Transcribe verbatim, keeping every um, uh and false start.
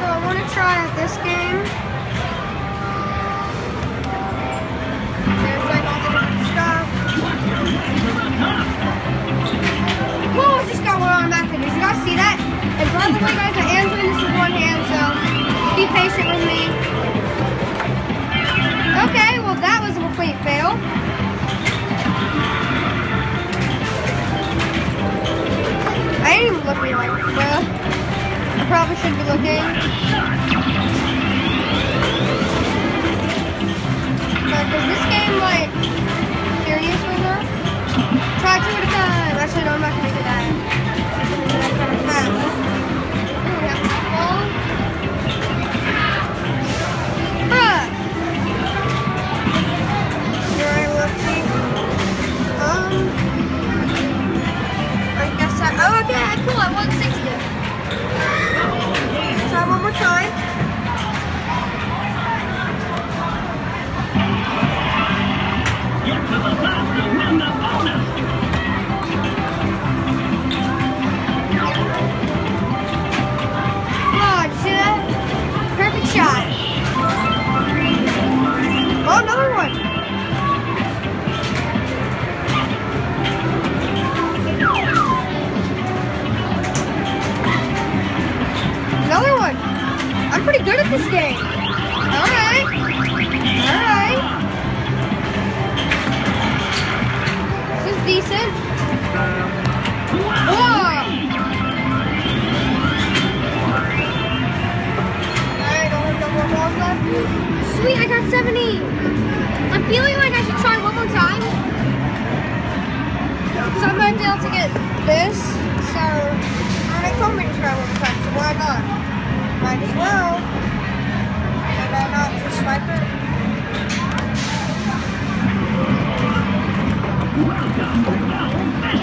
so I want to try out this game. There's like all the different stuff. Whoa, I just got one on back there. Did you guys see that? And by the way, guys, I am doing this with one hand, so be patient with me. Okay, well that was a complete fail. I ain't even looking like bruh. I probably should be looking. But is this game like serious with her? Try two at a time. Actually, no, I'm not gonna do that. I'm gonna do that kind of fast. Ooh, we have a ball. Bruh! You're right, lefty. Um. I guess I. Oh, okay, cool. I won sixty. Try one more time. Get to the top to win the bonus. Oh, did you see that? Perfect shot. Oh, another one. Another one. I'm pretty good at this game. All right. All right. This is decent. Whoa. Alright, only got more balls left. Sweet, I got seventy. I'm feeling like I should try one more time. Because I might be able to get this. So, they told me to try one more time, so why not? Might as well. And I not just swipe it. Welcome to Now